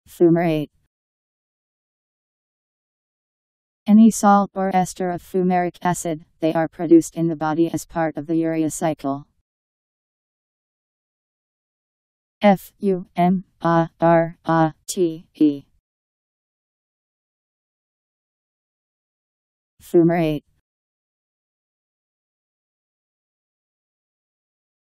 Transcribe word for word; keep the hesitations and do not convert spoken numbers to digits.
Fumarate. Any salt or ester of fumaric acid, they are produced in the body as part of the urea cycle. F U M A R A T E. Fumarate.